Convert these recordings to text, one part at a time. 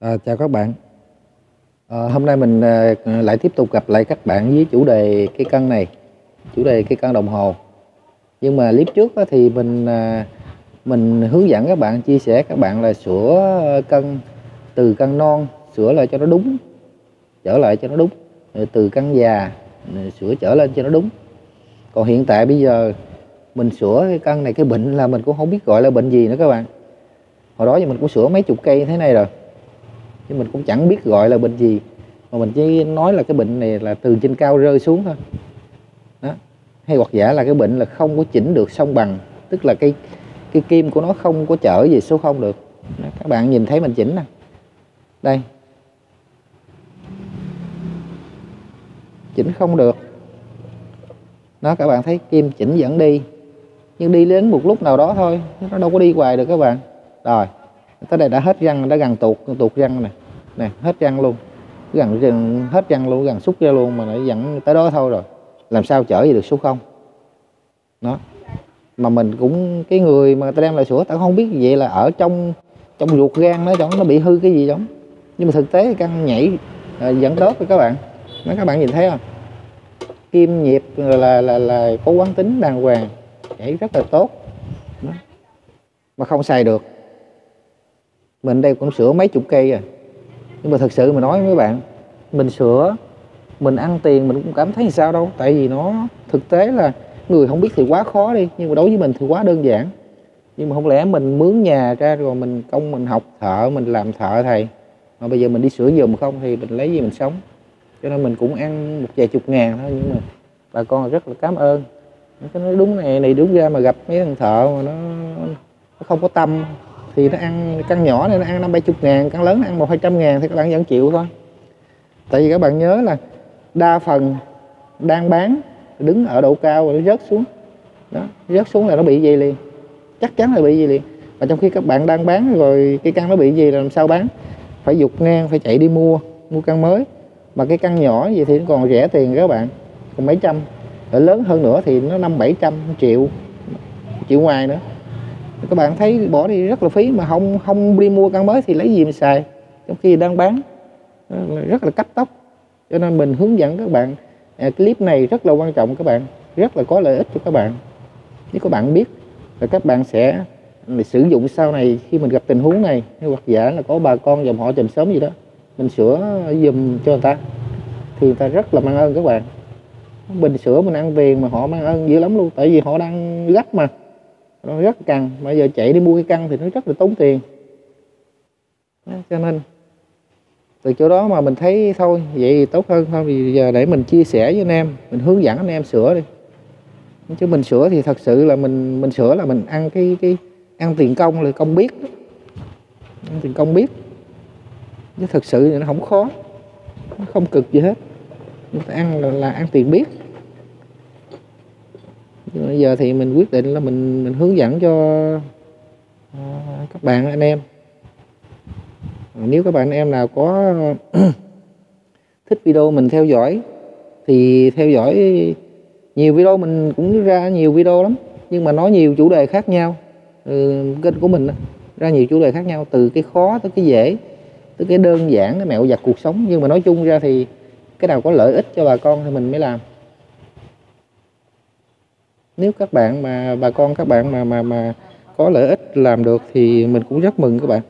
Chào các bạn. Hôm nay mình lại tiếp tục gặp lại các bạn với chủ đề cây cân này, chủ đề cây cân đồng hồ. Nhưng mà clip trước á, thì mình hướng dẫn các bạn, chia sẻ các bạn là sửa cân từ cân non, sửa lại cho nó đúng, trở lại cho nó đúng, rồi từ cân già sửa trở lên cho nó đúng. Còn hiện tại bây giờ mình sửa cái cân này, cái bệnh là mình cũng không biết gọi là bệnh gì nữa các bạn. Hồi đó thì mình cũng sửa mấy chục cây thế này rồi, nhưng mình cũng chẳng biết gọi là bệnh gì, mà mình chỉ nói là cái bệnh này là từ trên cao rơi xuống thôi đó. Hay hoặc giả là cái bệnh là không có chỉnh được song bằng, tức là cái kim của nó không có trở về số 0 được đó. Các bạn nhìn thấy mình chỉnh nè, đây chỉnh không được đó. Các bạn thấy kim chỉnh vẫn đi, nhưng đi đến một lúc nào đó thôi, nó đâu có đi hoài được các bạn. Rồi tới đây đã hết răng, đã gần tuột răng nè, hết răng luôn, gần hết răng luôn, gần xúc ra luôn, mà nó vẫn tới đó thôi. Rồi làm sao trở về được số 0 đó. Mà mình cũng, cái người mà ta đem lại sữa, ta không biết vậy là ở trong ruột gan nó bị hư cái gì giống. Nhưng mà thực tế căng nhảy vẫn tốt rồi các bạn. Các bạn nhìn thấy không, kim nhịp là có quán tính đàng hoàng, nhảy rất là tốt đó. Mà không xài được. Mình đây cũng sửa mấy chục cây rồi, nhưng mà thật sự mà nói với mấy bạn, mình sửa, mình ăn tiền mình cũng cảm thấy sao đâu. Tại vì nó thực tế là người không biết thì quá khó đi, nhưng mà đối với mình thì quá đơn giản. Nhưng mà không lẽ mình mướn nhà ra rồi mình mình học thợ, mình làm thợ thầy, mà bây giờ mình đi sửa giùm không thì mình lấy gì mình sống. Cho nên mình cũng ăn một vài chục ngàn thôi, nhưng mà bà con rất là cảm ơn. Cái nói đúng này đúng ra, mà gặp mấy thằng thợ mà nó không có tâm thì nó ăn căn nhỏ này nó ăn 50-70 ngàn, căn lớn nó ăn 100-200 ngàn thì các bạn vẫn chịu thôi. Tại vì các bạn nhớ là đa phần đang bán đứng ở độ cao rồi nó rớt xuống đó, rớt xuống là nó bị gì liền, chắc chắn là bị gì liền. Và trong khi các bạn đang bán rồi cái căn nó bị gì là làm sao bán, phải dục ngang, phải chạy đi mua căn mới. Mà cái căn nhỏ gì thì nó còn rẻ tiền các bạn, còn mấy trăm, ở lớn hơn nữa thì nó 500-700 triệu ngoài nữa. Các bạn thấy bỏ đi rất là phí, mà không đi mua căn mới thì lấy gì mà xài, trong khi đang bán rất là cấp tốc. Cho nên mình hướng dẫn các bạn, clip này rất là quan trọng các bạn, rất là có lợi ích cho các bạn. Nếu các bạn biết là các bạn sẽ sử dụng sau này, khi mình gặp tình huống này, hay hoặc giả là có bà con dòng họ chòm xóm gì đó, mình sửa giùm cho người ta thì người ta rất là mang ơn các bạn. Mình sửa mình ăn tiền mà họ mang ơn dữ lắm luôn, tại vì họ đang gấp mà, nó rất cần, mà giờ chạy đi mua cái căn thì nó rất là tốn tiền đó. Cho nên từ chỗ đó mà mình thấy thôi vậy thì tốt hơn thôi. Vì giờ để mình chia sẻ với anh em, mình hướng dẫn anh em sửa đi. Chứ mình sửa thì thật sự là mình sửa là mình ăn ăn tiền công, là công biết đó. Ăn tiền công biết, chứ thật sự thì nó không khó, nó không cực gì hết. Người ta ăn là ăn tiền biết. Nhưng bây giờ thì mình quyết định là mình hướng dẫn cho các bạn anh em. Nếu các bạn anh em nào có thích video mình theo dõi thì theo dõi nhiều video, mình cũng ra nhiều video lắm, nhưng mà nói nhiều chủ đề khác nhau. Kênh của mình ra nhiều chủ đề khác nhau, từ cái khó tới cái dễ, tới cái đơn giản, cái mẹo vặt cuộc sống. Nhưng mà nói chung ra thì cái nào có lợi ích cho bà con thì mình mới làm. Nếu các bạn mà bà con các bạn mà có lợi ích làm được thì mình cũng rất mừng các bạn.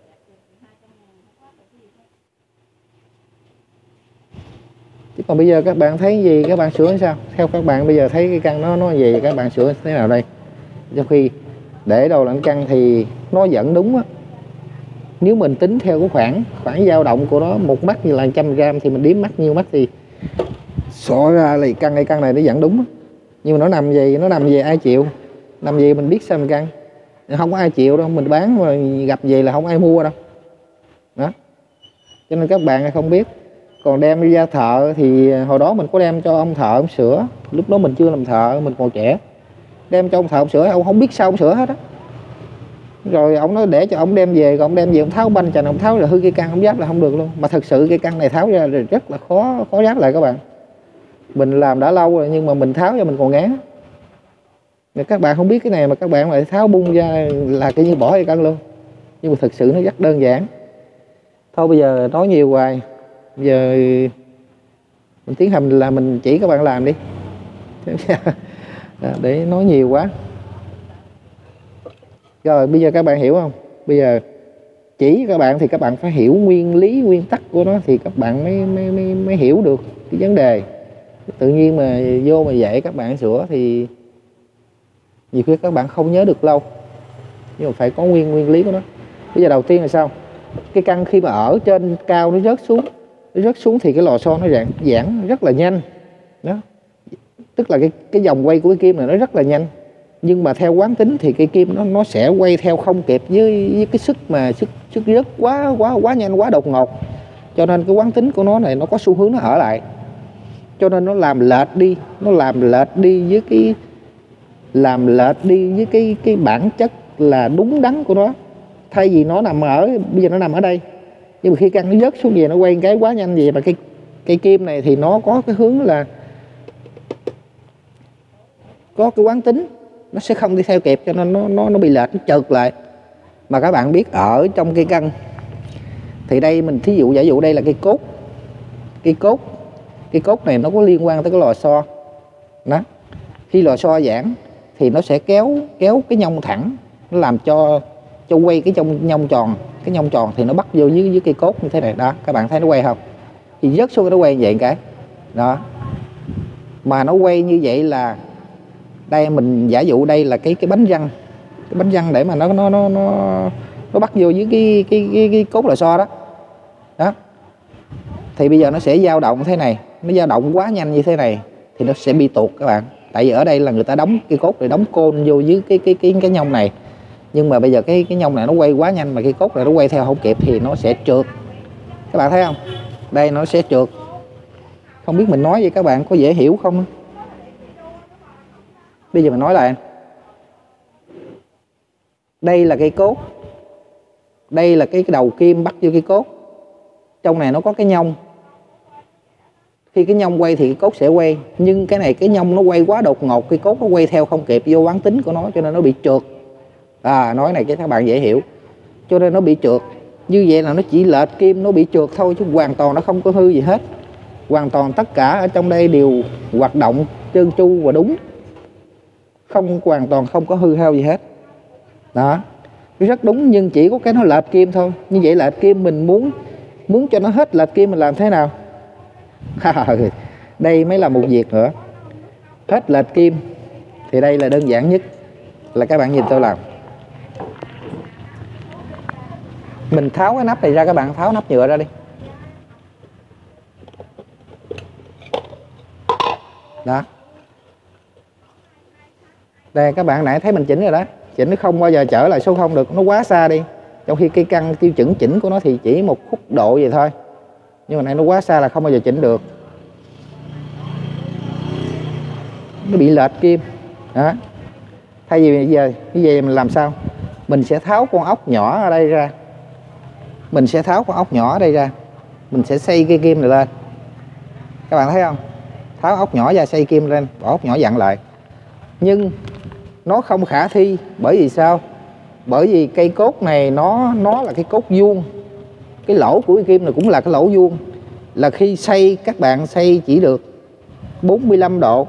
Chứ còn bây giờ các bạn thấy gì các bạn sửa sao? Theo các bạn bây giờ thấy cái căn nó gì các bạn sửa thế nào đây? Trong khi để đâu là căn thì nó vẫn đúng á. Nếu mình tính theo cái khoảng dao động của nó, một mắt như là 100 gram thì mình đếm mắt nhiêu mắt thì xỏ ra là căn này nó vẫn đúng á. Nhưng mà nó nằm về ai chịu, nằm về mình biết sao mình cân, không có ai chịu đâu, mình bán mà gặp về là không ai mua đâu đó. Cho nên các bạn không biết. Còn đem đi ra thợ thì hồi đó mình có đem cho ông thợ ông sửa, lúc đó mình chưa làm thợ, mình còn trẻ, đem cho ông thợ ông sửa, ông không biết sao ông sửa hết á. Rồi ông nói để cho ông đem về, còn ông đem về ông tháo banh chành, ông tháo là hư cây căn, ông giáp là không được luôn. Mà thật sự cây căn này tháo ra rồi rất là khó giáp lại các bạn. Mình làm đã lâu rồi nhưng mà mình tháo ra mình còn ngán. Các bạn không biết cái này mà các bạn lại tháo bung ra là cái như bỏ cây căn luôn. Nhưng mà thực sự nó rất đơn giản. Thôi bây giờ nói nhiều hoài, bây giờ mình tiến hành là mình chỉ các bạn làm đi. Để nói nhiều quá. Rồi bây giờ các bạn hiểu không? Bây giờ chỉ các bạn thì các bạn phải hiểu nguyên lý, nguyên tắc của nó thì các bạn mới hiểu được cái vấn đề. Tự nhiên mà vô mà dạy các bạn sửa thì nhiều khi các bạn không nhớ được lâu, nhưng mà phải có nguyên lý của nó. Bây giờ đầu tiên là sao? Cái căn khi mà ở trên cao nó rớt xuống thì cái lò xo nó giãn rất là nhanh đó, tức là cái vòng quay của cái kim này nó rất là nhanh, nhưng mà theo quán tính thì cây kim nó sẽ quay theo không kịp với cái sức rớt quá nhanh, quá đột ngột, cho nên cái quán tính của nó này nó có xu hướng nó ở lại, cho nên nó làm lệch đi với cái bản chất là đúng đắn của nó. Thay vì nó nằm bây giờ nó nằm ở đây, nhưng mà khi căn nó rớt xuống về nó quay cái quá nhanh vậy, mà cây kim này thì nó có cái hướng là có cái quán tính nó sẽ không đi theo kịp, cho nên nó bị lệch, nó trượt lại. Mà các bạn biết ở trong cây căn thì đây mình thí dụ giả dụ đây là cây cốt này nó có liên quan tới cái lò xo đó. Khi lò xo giãn thì nó sẽ kéo cái nhông thẳng, nó làm cho quay cái trong nhông tròn, cái nhông tròn thì nó bắt vô dưới cây cốt như thế này đó. Các bạn thấy nó quay không? Thì rớt xuống nó quay như vậy cái đó, mà nó quay như vậy là đây mình giả dụ đây là cái bánh răng để mà nó bắt vô dưới cái cốt lò xo đó đó. Thì bây giờ nó sẽ dao động thế này, nó dao động quá nhanh như thế này thì nó sẽ bị tuột các bạn. Tại vì ở đây là người ta đóng cái cốt để đóng côn vô dưới cái nhông này, nhưng mà bây giờ cái nhông này nó quay quá nhanh mà cái cốt này nó quay theo không kịp thì nó sẽ trượt. Các bạn thấy không? Đây nó sẽ trượt. Không biết mình nói vậy các bạn có dễ hiểu không? Bây giờ mình nói lại. Đây là cây cốt, đây là cái đầu kim bắt vô cây cốt, trong này nó có cái nhông. Khi cái nhông quay thì cái cốt sẽ quay, nhưng cái này cái nhông nó quay quá đột ngột, cái cốt nó quay theo không kịp vô quán tính của nó, cho nên nó bị trượt. Nói này cho các bạn dễ hiểu. Cho nên nó bị trượt. Như vậy là nó chỉ lệch kim nó bị trượt thôi, chứ hoàn toàn nó không có hư gì hết. Hoàn toàn tất cả ở trong đây đều hoạt động trơn tru và đúng, hoàn toàn không có hư hao gì hết đó. Rất đúng, nhưng chỉ có cái nó lệch kim thôi. Như vậy lệch kim mình muốn cho nó hết lệch kim mình làm thế nào? Đây mới là một việc nữa. Hết lệch kim thì đây là đơn giản nhất, là các bạn nhìn tôi làm. Mình tháo cái nắp này ra, các bạn tháo nắp nhựa ra đi đó. Đây các bạn nãy thấy mình chỉnh rồi đó, chỉnh nó không bao giờ trở lại số 0 được, nó quá xa đi. Trong khi cây căn tiêu chuẩn chỉnh của nó thì chỉ một khúc độ vậy thôi, nhưng mà này nó quá xa là không bao giờ chỉnh được, nó bị lệch kim đó. Thay vì bây giờ như vậy mình làm sao? Mình sẽ tháo con ốc nhỏ ở đây ra, mình sẽ xây cây kim này lên. Các bạn thấy không? Tháo ốc nhỏ ra, xây kim lên, bỏ ốc nhỏ dặn lại. Nhưng nó không khả thi. Bởi vì sao? Bởi vì cây cốt này nó là cái cốt vuông, cái lỗ của cái kim này cũng là cái lỗ vuông, là khi xây các bạn xây chỉ được 45 độ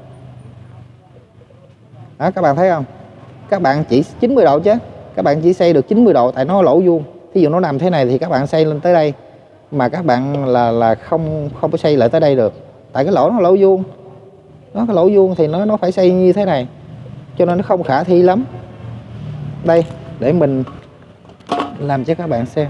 đó. Các bạn thấy không? Các bạn chỉ 90 độ chứ, các bạn chỉ xây được 90 độ tại nó lỗ vuông. Thí dụ nó nằm thế này thì các bạn xây lên tới đây, mà các bạn là không có xây lại tới đây được, tại cái lỗ nó lỗ vuông. Nó cái lỗ vuông thì nó phải xây như thế này, cho nên nó không khả thi lắm. Đây, để mình làm cho các bạn xem.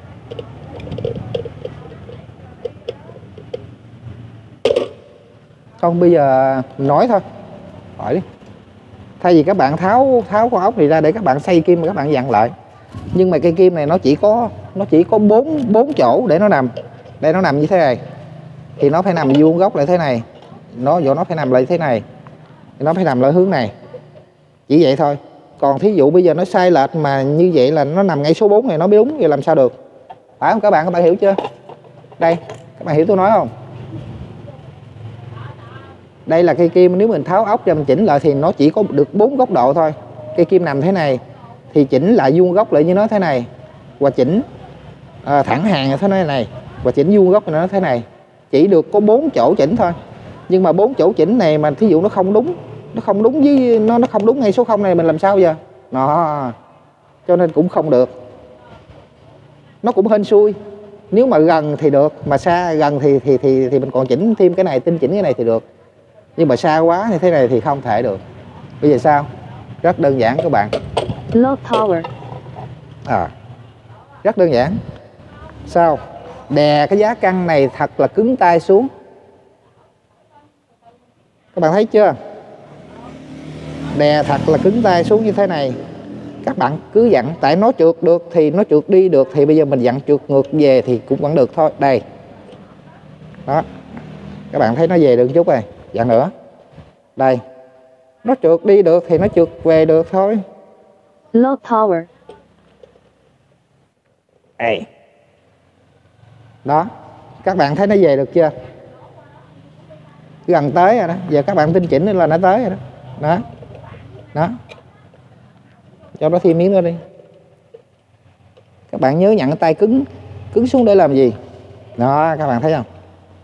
Không, bây giờ mình nói thôi, hỏi đi. Thay vì các bạn tháo con ốc này ra để các bạn xây kim mà các bạn dặn lại, nhưng mà cây kim này nó chỉ có 4 chỗ để nó nằm. Đây nó nằm như thế này thì nó phải nằm vuông góc lại thế này, nó phải nằm lại thế này, nó phải nằm lại hướng này, chỉ vậy thôi. Còn thí dụ bây giờ nó sai lệch mà như vậy là nó nằm ngay số 4 này nó mới đúng, vậy làm sao được? Phải không các bạn? Các bạn hiểu chưa? Đây, các bạn hiểu tôi nói không? Đây là cây kim, nếu mình tháo ốc ra mình chỉnh lại thì nó chỉ có được 4 góc độ thôi. Cây kim nằm thế này thì chỉnh lại vuông góc lại như nó thế này, và chỉnh thẳng hàng như thế này và chỉnh vuông góc nó thế này, chỉ được có 4 chỗ chỉnh thôi. Nhưng mà 4 chỗ chỉnh này mà thí dụ nó không đúng với nó không đúng ngay số 0 này, mình làm sao giờ nó, cho nên cũng không được. Nó cũng hên xui, nếu mà gần thì được, mà xa gần thì mình còn chỉnh thêm cái này, chỉnh cái này thì được, nhưng mà xa quá như thế này thì không thể được. Bây giờ sao? Rất đơn giản các bạn. Low power. Rất đơn giản. Sao? Đè cái giá căng này thật là cứng tay xuống. Các bạn thấy chưa? Đè thật là cứng tay xuống như thế này. Các bạn cứ dặn, tại nó trượt được thì nó trượt đi được, thì bây giờ mình dặn trượt ngược về thì cũng vẫn được thôi. Đây. Đó. Các bạn thấy nó về được chút rồi. Dặn nữa. Đây. Nó trượt đi được thì nó trượt về được thôi. Low power. Đây. Đó. Các bạn thấy nó về được chưa? Gần tới rồi đó. Giờ các bạn tinh chỉnh là nó tới rồi đó. Đó. Đó. Cho nó thêm miếng nữa đi. Các bạn nhớ nhận cái tay cứng xuống để làm gì? Đó, các bạn thấy không?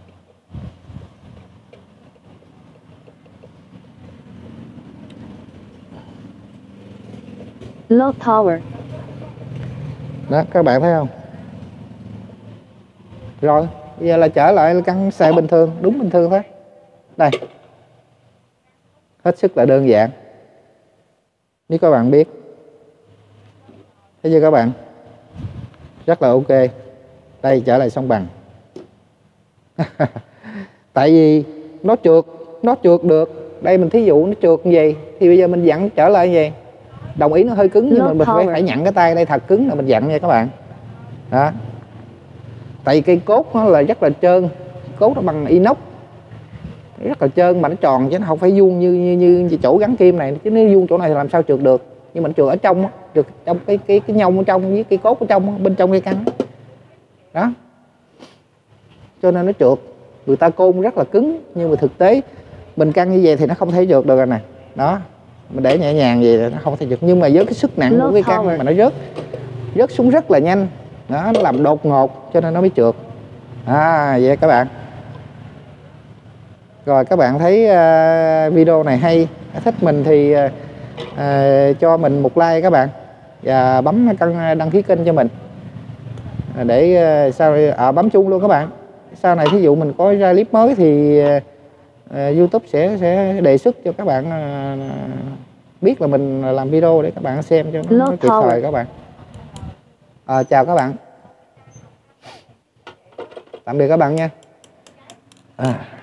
Low power. Đó, các bạn thấy không? Rồi, bây giờ là trở lại căn xe bình thường, đúng bình thường thôi. Đây. Hết sức là đơn giản. Nếu các bạn biết. Thấy chưa các bạn? Rất là ok. Đây, trở lại song bằng. Tại vì nó trượt được. Đây mình thí dụ nó trượt như vậy thì bây giờ mình dặn trở lại như vậy. Đồng ý nó hơi cứng nhưng mà mình phải nhận cái tay đây thật cứng là mình dặn nha các bạn. Đó. Tại vì cây cốt nó là rất là trơn, cốt nó bằng inox, rất là trơn mà nó tròn chứ nó không phải vuông như chỗ gắn kim này, chứ nếu vuông chỗ này thì làm sao trượt được. Nhưng mà nó trượt ở trong, trượt trong cái nhông ở trong với cây cốt ở trong, bên trong cây căn đó, cho nên nó trượt. Người ta côn rất là cứng nhưng mà thực tế mình căng như vậy thì nó không thể trượt được rồi nè. Đó, mình để nhẹ nhàng vậy nó không thể trượt, nhưng mà với cái sức nặng của cái căn mà nó rớt xuống rất là nhanh đó, nó làm đột ngột cho nên nó mới trượt. Vậy các bạn. Rồi các bạn thấy video này hay, thích mình thì cho mình một like các bạn, và bấm đăng ký kênh cho mình để sau bấm chuông luôn các bạn. Sau này thí dụ mình có ra clip mới thì YouTube sẽ đề xuất cho các bạn biết là mình làm video để các bạn xem cho nó kịp thời các bạn. Chào các bạn. Tạm biệt các bạn nha.